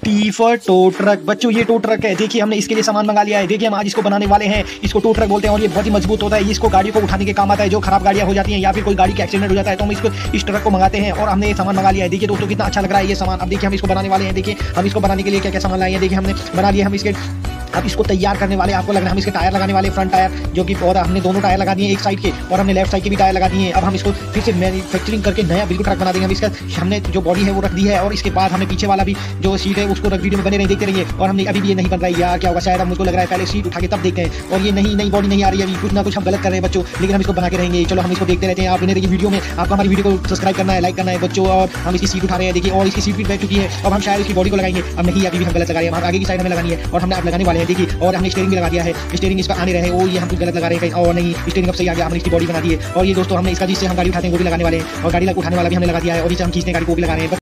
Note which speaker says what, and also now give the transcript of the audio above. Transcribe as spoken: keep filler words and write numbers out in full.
Speaker 1: T for tow truck. बच्चों ये tow truck है, देखिए हमने इसके लिए सामान मंगा लिया है। देखिए हम आज इसको बनाने वाले हैं। इसको टो ट्रक बोलते हैं और ये बहुत ही मजबूत होता है। इसको गाड़ियों को उठाने के काम आता है। जो खराब गाड़ियां हो जाती हैं या फिर कोई गाड़ी का एक्सीडेंट हो जाता है तो हम इसको इस ट्रक को मंगाते हैं और हमने ये सामान मंगा लिया है। देखिए दोस्तों कितना अच्छा लग रहा है ये सामान। अब देखिए हम इसको बनाने वाले हैं। देखिए हम इसको बनाने के लिए क्या क्या सामान लाए हैं। देखिए हमने बना लिया, हम इसके अब इसको तैयार करने वाले, आपको लग रहा है हम इसके टायर लगाने वाले, फ्रंट टायर जो कि, और हमने दोनों टायर लगा दिए एक साइड के और हमने लेफ्ट साइड के भी टायर लगा दिए हैं। अब हम इसको फिर से मैन्युफैक्चरिंग करके नया बिल्कुल ट्रक बना देंगे। हम इसका हमने जो बॉडी है वो रख दी है और इसके बाद हमने पीछे वाला भी जो सीट है उसको वीडियो में बने रहे देखते रहिए। और हमने अभी भी ये नहीं बन रहा है यार, क्या होगा शायद, मुझको लग रहा है पहले सीट उठा के तब देखते हैं। और ये नहीं नई बॉडी नहीं आ रही है, अभी कुछ ना कुछ हम गलत कर रहे हैं बच्चों, लेकिन हम इसको बना के रहेंगे। चलो हम इसको देखते रहते हैं। आप बने रहिए वीडियो में। आपको हमारी वीडियो को सब्सक्राइब करना है, लाइक करना है बच्चों। और हम इसकी सीट उठा रहे हैं देखिए, और इसकी सीट भी बैठ चुकी है। अब हम शायद इसकी बॉडी को लगाएंगे। अब नहीं, अभी भी हम गलत लगा रहे हैं। हम आगे की साइड हमें लगानी है और हमने आप लगाने वाले हैं देखिए। और हमने स्टीयरिंग भी लगा दिया है। स्टीयरिंग इसका आने रहे, ओ ये हम कुछ गलत लगा रहे हैं कहीं, और नहीं स्टीयरिंग अब सही आ गया। हमने इसकी बॉडी बना दी है। और ये दोस्तों हमने इसका जिससे हम गाड़ी उठाते हैं वो भी लगाने वाले हैं और गाड़ी उठाने वाला भी हमने लगा दिया है और इसे हम खींचने गाड़ी को भी लगा रहे हैं।